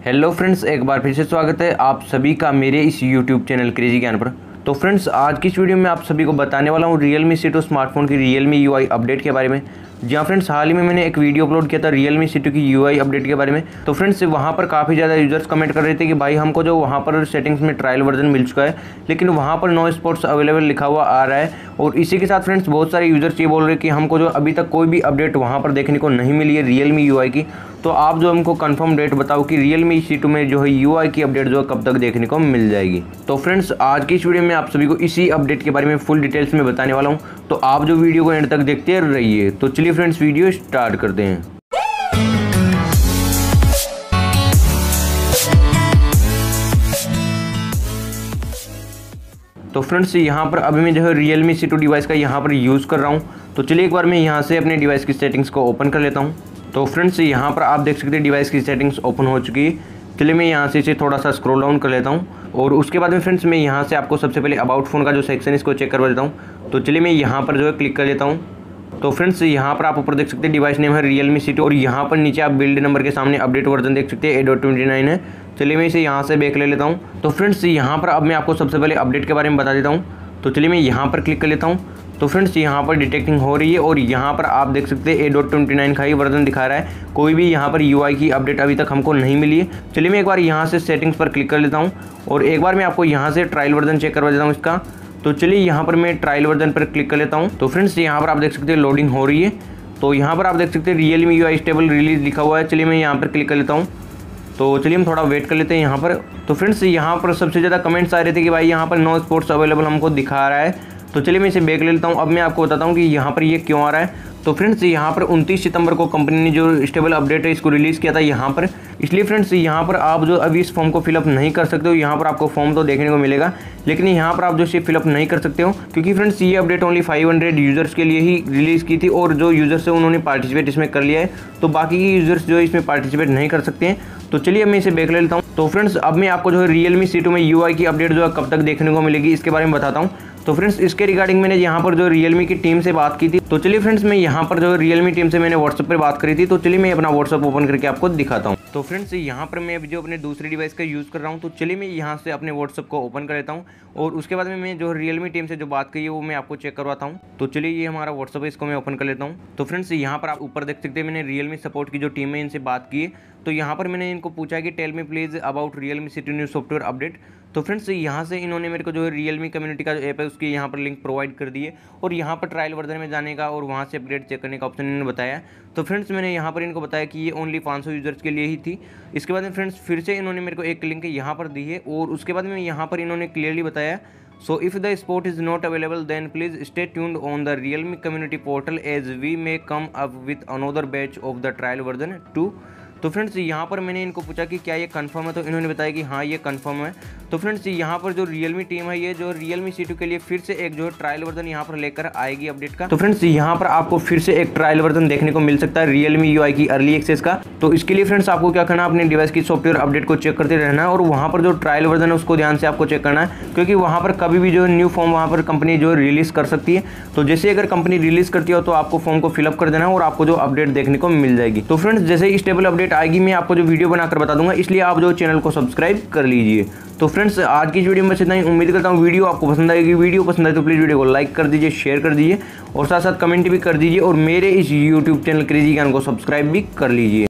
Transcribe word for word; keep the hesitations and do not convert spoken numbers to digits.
Hello friends, एक बार फिर से स्वागत है आप सभी का मेरे इस यूट्यूब चैनल क्रेजी ज्ञान पर। तो फ्रेंड्स, आज की इस वीडियो में आप सभी को बताने वाला हूँ Realme सी टू स्मार्टफोन की Realme यू आई अपडेट के बारे में। जी हाँ फ्रेंड्स, हाल ही में मैंने एक वीडियो अपलोड किया था Realme सी टू की यू आई अपडेट के बारे में। तो फ्रेंड्स, वहाँ पर काफ़ी ज़्यादा यूजर्स कमेंट कर रहे थे कि भाई हमको जो वहाँ पर सेटिंग्स में ट्रायल वर्जन मिल चुका है, लेकिन वहाँ पर नो स्पॉट्स अवेलेबल लिखा हुआ आ रहा है। और इसी के साथ फ्रेंड्स, बहुत सारे यूजर्स ये बोल रहे हैं कि हमको जो अभी तक कोई भी अपडेट वहाँ पर देखने को नहीं मिली है Realme यू आई की। तो आप जो हमको कंफर्म डेट बताओ कि Realme सी टू में जो है यू आई की अपडेट जो है कब तक देखने को मिल जाएगी। तो फ्रेंड्स, आज की इस वीडियो में आप सभी को इसी अपडेट के बारे में फुल डिटेल्स में बताने वाला हूँ। तो आप जो वीडियो को एंड तक देखते रहिए। तो चलिए फ्रेंड्स, वीडियो स्टार्ट करते हैं। तो फ्रेंड्स, यहाँ पर अभी मैं जो है Realme सी टू डिवाइस का यहाँ पर यूज़ कर रहा हूँ। तो चलिए एक बार मैं यहाँ से अपने डिवाइस की सेटिंग्स को ओपन कर लेता हूँ। तो फ्रेंड्स, यहाँ पर आप देख सकते हैं डिवाइस की सेटिंग्स ओपन हो चुकी है। चलिए मैं यहाँ से इसे थोड़ा सा स्क्रॉल डाउन कर लेता हूँ और उसके बाद में फ्रेंड्स मैं यहाँ से आपको सबसे पहले अबाउट फ़ोन का जो सेक्शन है इसको चेक करवा देता हूँ। तो चलिए मैं यहाँ पर जो है क्लिक कर लेता हूँ। तो फ्रेंड्स, यहाँ पर आप ऊपर देख सकते हैं डिवाइस नेम है Realme सी टू और यहाँ पर नीचे आप बिल्ड नंबर के सामने अपडेट वर्जन देख सकते हैं एट डॉट ट्वेंटी नाइन है। चलिए मैं इसे यहाँ से बैक ले लेता हूँ। तो फ्रेंड्स, यहाँ पर अब मैं आपको सबसे पहले अपडेट के बारे में बता देता हूँ। तो चलिए मैं यहाँ पर क्लिक कर लेता हूँ। तो फ्रेंड्स, यहाँ पर डिटेक्टिंग हो रही है और यहाँ पर आप देख सकते हैं एट डॉट ट्वेंटी नाइन का ही वर्जन दिखा रहा है। कोई भी यहाँ पर यू आई की अपडेट अभी तक हमको नहीं मिली है। चलिए मैं एक बार यहाँ से सेटिंग्स पर क्लिक कर लेता हूँ और एक बार मैं आपको यहाँ से ट्रायल वर्जन चेक करवा देता हूँ इसका। तो चलिए यहाँ पर मैं ट्रायल वर्जन पर क्लिक कर लेता हूँ। तो फ्रेंड्स, यहाँ पर आप देख सकते हैं लोडिंग हो रही है। तो यहाँ पर आप देख सकते हैं Realme U I stable release लिखा हुआ है। चलिए मैं यहाँ पर क्लिक कर लेता हूँ। तो चलिए हम थोड़ा वेट कर लेते हैं यहाँ पर। तो फ्रेंड्स, यहाँ पर सबसे ज़्यादा कमेंट्स आ रहे थे कि भाई यहाँ पर नो स्पोर्ट्स अवेलेबल हमको दिखा रहा है। तो चलिए मैं इसे बैक ले लेता हूँ। अब मैं आपको बताता हूँ कि यहाँ पर ये क्यों आ रहा है। तो फ्रेंड्स, यहाँ पर उनतीस सितंबर को कंपनी ने जो स्टेबल अपडेट है इसको रिलीज़ किया था यहाँ पर। इसलिए फ्रेंड्स, यहाँ पर आप जो अभी इस फॉर्म को फिलअप नहीं कर सकते हो। यहाँ पर आपको फॉर्म तो देखने को मिलेगा, लेकिन यहाँ पर आप जो इसे फिलअप नहीं कर सकते हो, क्योंकि फ्रेंड्स ये update only five hundred users के लिए ही रिलीज़ की थी और जो यूजर्स है उन्होंने पार्टिसिपेट इसमें कर लिया है। तो बाकी के यूजर्स जो इसमें पार्टिसिपेट नहीं कर सकते हैं। तो चलिए मैं इसे बैक ले लेता हूँ। तो फ्रेंड्स, अब मैं आपको जो है Realme सी टू में यू आई की अपडेट जो है कब तक देखने को मिलेगी इसके बारे में बताता हूँ। तो फ्रेंड्स, इसके रिगार्डिंग मैंने यहाँ पर जो Realme की टीम से बात की थी। तो चलिए फ्रेंड्स, मैं यहाँ पर जो Realme टीम से मैंने व्हाट्सएप पर बात करी थी। तो चलिए मैं अपना व्हाट्सएप ओपन करके आपको दिखाता हूँ। तो फ्रेंड्स, यहाँ पर मैं जो अपने दूसरी डिवाइस का यूज़ कर रहा हूँ। तो चलिए मैं यहाँ से अपने व्हाट्सएप को ओपन कर लेता हूँ और उसके बाद में मैं जो Realme टीम से जो बात की है वो मैं आपको चेक करवाता हूँ। तो चलिए ये हमारा व्हाट्सएप है, इसको मैं ओपन कर लेता हूँ। तो फ्रेंड्स, यहाँ पर आप ऊपर देख सकते हैं मैंने Realme सपोर्ट की जो टीम है इनसे बात की है। तो यहाँ पर मैंने इनको पूछा कि tell me please about Realme C two new software update. तो फ्रेंड्स, यहाँ से इन्होंने मेरे को जो है Realme कम्युनिटी का जो ऐप है उसकी यहाँ पर लिंक प्रोवाइड कर दी है और यहाँ पर ट्रायल वर्जन में जाने का और वहाँ से अपडेट चेक करने का ऑप्शन इन्होंने बताया। तो फ्रेंड्स, मैंने यहाँ पर इनको बताया कि ये ओनली पाँच सौ यूजर्स के लिए ही थी। इसके बाद में फ्रेंड्स फिर से इन्होंने मेरे को एक लिंक यहाँ पर दी है और उसके बाद में यहाँ पर इन्होंने क्लियरली बताया, so if the sport is not available then please stay tuned on the Realme community portal as we may come up with another batch of the trial version too। तो फ्रेंड्स, यहाँ पर मैंने इनको पूछा कि क्या ये कंफर्म है, तो इन्होंने बताया कि हाँ ये कंफर्म है। तो फ्रेंड्स, यहाँ पर जो Realme टीम है ये जो Realme सी टू के लिए फिर से एक जो है ट्रायल वर्जन यहाँ पर लेकर आएगी अपडेट का। तो फ्रेंड्स, यहाँ पर आपको फिर से एक ट्रायल वर्जन देखने को मिल सकता है Realme यू आई की अर्ली एक्सेस का। तो इसके लिए फ्रेंड्स आपको क्या करना है, अपने डिवाइस की सॉफ्टवेयर अपडेट को चेक करते रहना है और वहाँ पर जो ट्रायल वर्जन है उसको ध्यान से आपको चेक करना है, क्योंकि वहाँ पर कभी भी जो न्यू फॉर्म वहाँ पर कंपनी जो रिलीज़ कर सकती है। तो जैसे अगर कंपनी रिलीज़ करती हो तो आपको फॉर्म को फिलअप कर देना है और आपको जो अपडेट देखने को मिल जाएगी। तो फ्रेंड्स, जैसे ही स्टेबल अपडेट आएगी मैं आपको जो वीडियो बनाकर बता दूंगा, इसलिए आप जो चैनल को सब्सक्राइब कर लीजिए। तो फ्रेंड्स, आज की इस वीडियो में बस इतना ही। उम्मीद करता हूँ वीडियो आपको पसंद आएगी। वीडियो पसंद आए तो प्लीज़ वीडियो को लाइक कर दीजिए, शेयर कर दीजिए और साथ साथ कमेंट भी कर दीजिए और मेरे इस यूट्यूब चैनल क्रेजी ज्ञान को सब्सक्राइब भी कर लीजिए।